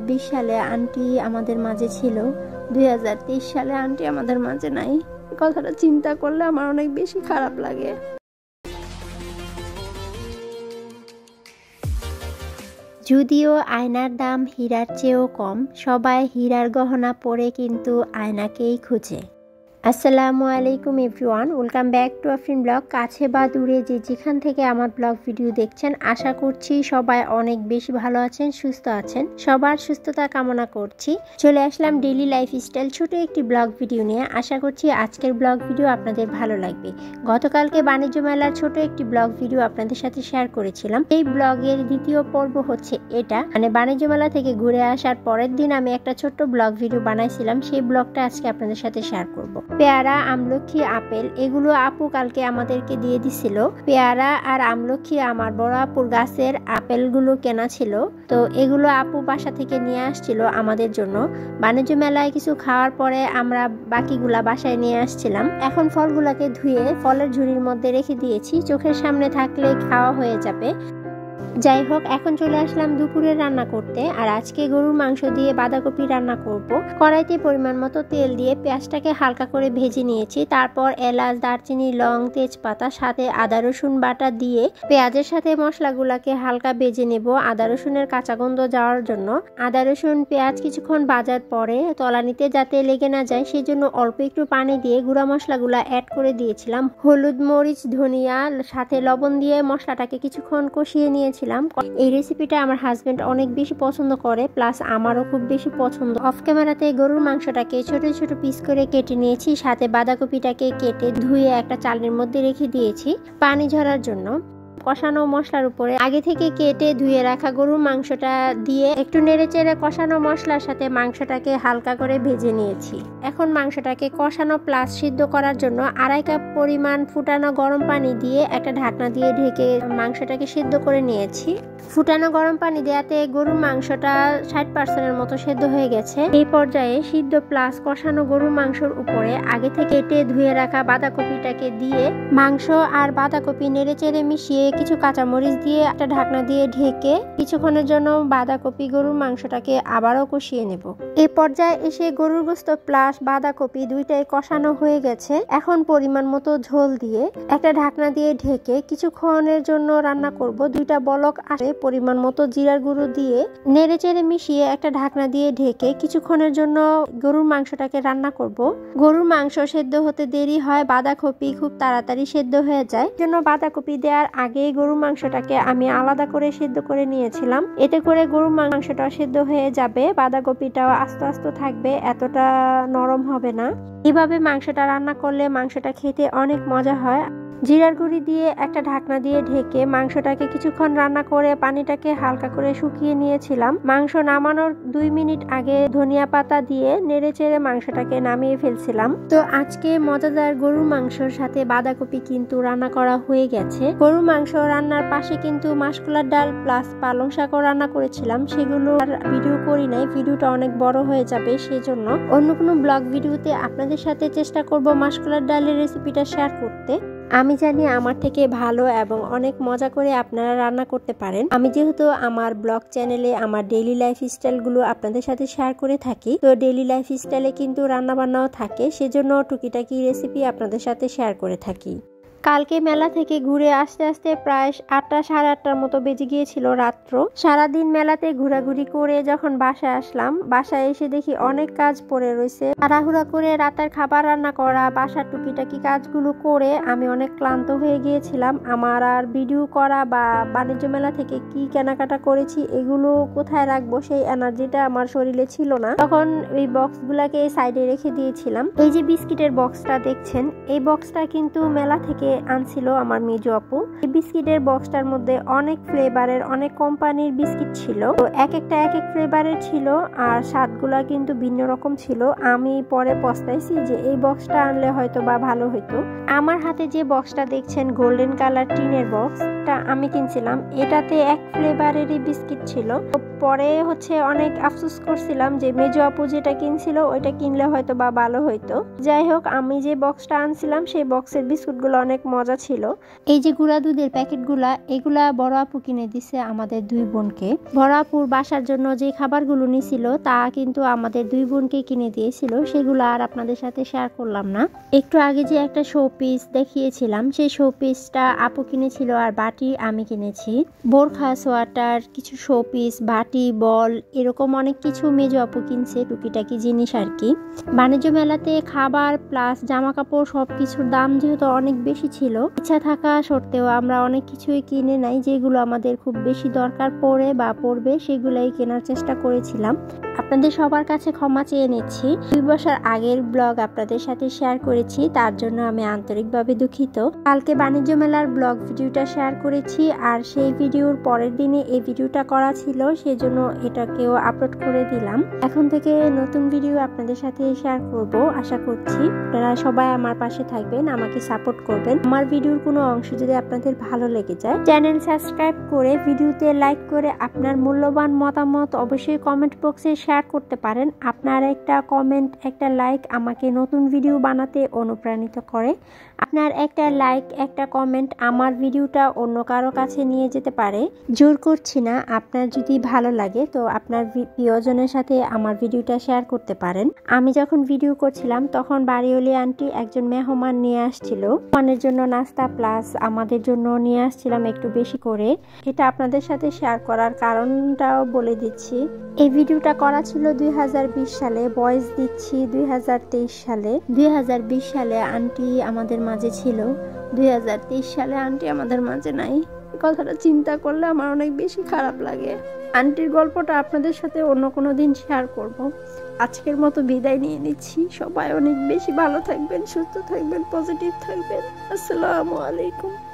2020 সালে আন্টি আমাদের মাঝে ছিল, 2023 সালে আন্টি আমাদের মাঝে নাই। কথাটা চিন্তা করলে আমার অনেক বেশি খারাপ লাগে। যদিও আয়নার দাম হীরার চেয়েও কম, সবাই হীরার গহনা পরে কিন্তু আয়নাকেই খুঁজে। আসসালামু আলাইকুম everyone, welcome back to Afrin blog. কাছে বা দূরে যে যেখান থেকে আমার ব্লগ ভিডিও দেখছেন, আশা করছি সবাই অনেক বেশি ভালো আছেন, সুস্থ আছেন। সবার সুস্থতা কামনা করছি। চলে আসলাম ডেইলি লাইফস্টাইল ছোট একটি ব্লগ ভিডিও নিয়ে। আশা করছি আজকের ব্লগ ভিডিও আপনাদের ভালো লাগবে। গতকালকে বাণিজ্য মেলার ছোট একটি ব্লগ ভিডিও আপনাদের সাথে শেয়ার করেছিলাম। এই ব্লগের দ্বিতীয় পর্ব হচ্ছে এটা, মানে বাণিজ্য মেলা থেকে ঘুরে আসার পরের দিন আমি একটা ছোট্ট ব্লগ ভিডিও বানাইছিলাম, সেই ব্লগটা আজকে আপনাদের সাথে শেয়ার করব। পেয়ারা, আমলক্ষী, আপেল এগুলো আপু কালকে আমাদেরকে দিয়ে দিছিল। পেয়ারা আর আমলক্ষী আমার বড় আপুর গাছের আপেলগুলো কেনা ছিল, তো এগুলো আপু বাসা থেকে নিয়ে আসছিল আমাদের জন্য। বাণিজ্য মেলায় কিছু খাওয়ার পরে আমরা বাকিগুলা বাসায় নিয়ে আসছিলাম। এখন ফলগুলাকে ধুয়ে ফলের ঝুড়ির মধ্যে রেখে দিয়েছি, চোখের সামনে থাকলে খাওয়া হয়ে যাবে। যাই হোক, এখন চলে আসলাম দুপুরে রান্না করতে। আর আজকে গরুর মাংস দিয়ে বাঁধাকপি রান্না করব। কড়াইতে পরিমাণ মতো তেল দিয়ে পেঁয়াজটাকে হালকা করে ভেজে নিয়েছি। তারপর এলাচ, দারচিনি, লং, তেজপাতা, সাথে আদা রসুন বাটা দিয়ে পেঁয়াজের সাথে মশলাগুলাকে হালকা ভেজে নেব আদা রসুনের কাঁচা গন্ধ যাওয়ার জন্য। আদা রসুন পেঁয়াজ কিছুক্ষণ ভাজার পরে তলানিতে যাতে লেগে না যায় সেজন্য অল্প একটু পানি দিয়ে গুঁড়া মশলাগুলা অ্যাড করে দিয়েছিলাম। হলুদ, মরিচ, ধনিয়া সাথে লবণ দিয়ে মশলাটাকে কিছুক্ষণ কষিয়ে নিয়েছিলাম। এই রেসিপিটা আমার হাজবেন্ড অনেক বেশি পছন্দ করে, প্লাস আমারও খুব বেশি পছন্দ। অফ ক্যামেরাতে গরুর মাংসটাকে ছোট ছোট পিস করে কেটে নিয়েছি, সাথে বাঁধাকপিটাকে কেটে ধুয়ে একটা চালনির মধ্যে রেখে দিয়েছি পানি ঝরার জন্য। কষানো মশলার উপরে আগে থেকে কেটে ধুয়ে রাখা গরুর মাংসটা দিয়ে একটু নেড়েচেড়ে কষানো মশলার সাথে মাংসটাকে হালকা করে ভেজে নিয়েছি। এখন মাংসটাকে কষানো প্লাস সিদ্ধ করার জন্য 2.5 কাপ পরিমাণ ফুটানো গরম পানি দিয়ে একটা ঢাকনা দিয়ে ঢেকে মাংসটাকে সিদ্ধ করে নিয়েছি। ফুটানো গরম পানি দেওয়াতে গরুর মাংসটা 60% মতো সিদ্ধ হয়ে গেছে। এই পর্যায়ে সিদ্ধ প্লাস কষানো গরুর মাংসর উপরে আগে থেকে কেটে ধুয়ে রাখা বাঁধাকপিটাকে দিয়ে মাংস আর বাঁধাকপি নেড়েচেড়ে মিশিয়ে কিছু কাঁচামরিচ দিয়ে একটা ঢাকনা দিয়ে ঢেকে কিছুক্ষণের জন্য বাঁধাকপি গরুর মাংসটাকে আবারও কষিয়ে নেব। এই পর্যায়ে এসে গরুর গোশত প্লাস বাঁধাকপি দুইটাই কষানো হয়ে গেছে। এখন পরিমাণ মতো ঝোল দিয়ে একটা ঢাকনা দিয়ে ঢেকে কিছুক্ষণের জন্য রান্না করব। দুইটা বলক আসে পরিমাণ মতো জিরার গুঁড়ো দিয়ে নেড়েচেড়ে মিশিয়ে একটা ঢাকনা দিয়ে ঢেকে কিছুক্ষণের জন্য গরুর মাংসটাকে রান্না করব। গরুর মাংস সেদ্ধ হতে দেরি হয়, বাঁধাকপি খুব তাড়াতাড়ি সেদ্ধ হয়ে যায়, জন্য বাঁধাকপি দেওয়ার আগে গরুর মাংসটাকে আমি আলাদা করে সিদ্ধ করে নিয়েছিলাম। এতে করে গরুর মাংসটা সিদ্ধ হয়ে যাবে, বাঁধাকপিটাও আস্তে আস্তে থাকবে, এতটা নরম হবে না। এভাবে মাংসটা রান্না করলে মাংসটা খেতে অনেক মজা হয়। জিরার গুঁড়ি দিয়ে একটা ঢাকনা দিয়ে ঢেকে মাংসটাকে কিছুক্ষণ রান্না করে পানিটাকে হালকা করে শুকিয়ে নিয়েছিলাম। মাংস নামানোর 2 মিনিট আগে ধনিয়া পাতা দিয়ে নেড়েচেড়ে মাংসটাকে নামিয়ে ফেলছিলাম। তো আজকে মজাদার গরুর মাংসর সাথে বাঁধাকপি কিন্তু রান্না করা হয়ে গেছে। গরুর মাংস রান্নার পাশে কিন্তু মাসকলার ডাল প্লাস পালং শাকও রান্না করেছিলাম, সেগুলো আর ভিডিও করি নাই, ভিডিওটা অনেক বড় হয়ে যাবে, সেজন্য অন্য কোনো ব্লগ ভিডিওতে আপনাদের সাথে চেষ্টা করব মাসকলার ডালের রেসিপিটা শেয়ার করতে। আমি জানি আমার থেকে ভালো এবং অনেক মজা করে আপনারা রান্না করতে পারেন। আমি যেহেতু আমার ব্লগ চ্যানেলে আমার ডেইলি লাইফ স্টাইলগুলো আপনাদের সাথে শেয়ার করে থাকি, তো ডেইলি লাইফ স্টাইলে কিন্তু রান্না বান্নাও থাকে, সেজন্য টুকিটাকি রেসিপি আপনাদের সাথে শেয়ার করে থাকি। কালকে মেলা থেকে ঘুরে আসতে আসতে প্রায় 8টা সাড়ে 8টার মতো বেজে গিয়েছিল রাত্র। সারাদিন মেলাতে ঘোরাঘুরি করে যখন বাসায় আসলাম, বাসায় এসে দেখি অনেক কাজ পড়ে রয়েছে। তাড়াহুড়া করে রাতের খাবার রান্না করা, বাসার টুকিটাকি কাজগুলো করে আমি অনেক ক্লান্ত হয়ে গিয়েছিলাম। আমার আর ভিডিও করা বা বাণিজ্য মেলা থেকে কি কেনাকাটা করেছি এগুলো কোথায় রাখবো সেই এনার্জিটা আমার শরীরে ছিল না। তখন এই বক্সগুলাকে সাইডে রেখে দিয়েছিলাম। এই যে বিস্কিটের বক্সটা দেখছেন, এই বক্সটা কিন্তু মেলা থেকে আনছিল আমার মেজো আপু। এই বিস্কিটের বক্সটার মধ্যে অনেক ফ্লেভারের অনেক কোম্পানির বিস্কিট ছিল, তো এক একটা এক এক ফ্লেভারের ছিল আর স্বাদগুলা কিন্তু ভিন্ন রকম ছিল। আমি পরে পস্তাইছি যে এই বক্সটা আনলে হয়তো বা ভালো হতো। আমার হাতে যে বক্সটা দেখছেন গোল্ডেন কালার টিনের বক্সটা আমি কিনছিলাম, এটাতে এক ফ্লেভারেরই বিস্কিট ছিল। পরে অনেক আফসোস করছিলাম যে মেজো আপু যেটা কিনছিল ওইটা কিনলে হয়তো বা ভালো হইতো। যাই হোক, আমি যে বক্সটা আনছিলাম সেই বক্সের বিস্কুটগুলো অনেক অনেক মজা ছিল। এই যে গুঁড়া দুধের প্যাকেটগুলা, এগুলা বড় আপু কিনে দিছে আমাদের দুই বোনকে। বড় আপুর বাসার জন্য যে খাবারগুলো নিছিল তা কিন্তু আমাদের দুই বোনকে কিনে দিয়েছিল, সেগুলো আর আপনাদের সাথে শেয়ার করলাম না। একটু আগে যে একটা শো পিস দেখিয়েছিলাম, সেই শো পিসটা আপু কিনেছিল আর বাটি আমি কিনেছি। বোরখা, সোয়াটার, কিছু শো পিস, বাটি, বল, এরকম অনেক কিছু মেজো আপু কিনছে, টুকিটাকি জিনিস আর কি। বাণিজ্য মেলাতে খাবার প্লাস জামা কাপড় সবকিছুর দাম যেহেতু অনেক বেশি ছিল, ইচ্ছা থাকা সত্ত্বেও আমরা অনেক কিছুই কিনে নাই। যেগুলো আমাদের খুব বেশি দরকার পড়ে বা পড়বে সেগুলাই কেনার চেষ্টা করেছিলাম। আপনাদের সবার কাছে ক্ষমা চেয়ে নিচ্ছি। 2 বছর আগের ব্লগ আপনাদের সাথে শেয়ার করেছি, তার জন্য আমি আন্তরিকভাবে দুঃখিত। কালকে বাণিজ্য মেলার ব্লগ ভিডিওটা শেয়ার করেছি আর সেই ভিডিওর পরের দিনে এই ভিডিওটা করা ছিল, সেজন্য এটাকেও আপলোড করে দিলাম। এখন থেকে নতুন ভিডিও আপনাদের সাথে শেয়ার করব। আশা করছি আপনারা সবাই আমার পাশে থাকবেন, আমাকে সাপোর্ট করবেন। আমার ভিডিওর কোনো অংশ যদি আপনাদের ভালো লেগে যায়, চ্যানেল সাবস্ক্রাইব করে ভিডিওতে লাইক করে আপনার মূল্যবান মতামত অবশ্যই কমেন্ট বক্সে শেয়ার করতে পারেন। আপনার একটা কমেন্ট, একটা লাইক আমাকে নতুন ভিডিও বানাতে অনুপ্রাণিত করে। আপনার একটা লাইক, একটা কমেন্ট আমার ভিডিওটা অন্য কারো কাছে নিয়ে যেতে পারে। জোর করছি না, আপনার যদি ভালো লাগে তো আপনার প্রিয়জনের সাথে আমার ভিডিওটা শেয়ার করতে পারেন। আমি যখন ভিডিও করছিলাম তখন বাড়িওয়ালি আন্টি একজন মেহমান নিয়ে আসছিল, মেহমানের জন্য নাস্তা প্লাস আমাদের জন্য নিয়ে আসছিলাম একটু বেশি করে। এটা আপনাদের সাথে শেয়ার করার কারণটাও বলে দিচ্ছি। এই ভিডিওটা করা ছিল 2020 সালে, ভয়েস দিচ্ছি 2023 সালে। 2020 সালে আন্টি আমাদের মাঝে ছিল, 2023 সালে আন্টি আমাদের মাঝে নাই। কথাটা চিন্তা করলে আমার অনেক বেশি খারাপ লাগে। আন্টির গল্পটা আপনাদের সাথে অন্য কোনো দিন শেয়ার করব। আজকের মতো বিদায় নিয়ে নিচ্ছি। সবাই অনেক বেশি ভালো থাকবেন, সুস্থ থাকবেন, পজিটিভ থাকবেন। আসসালামু আলাইকুম।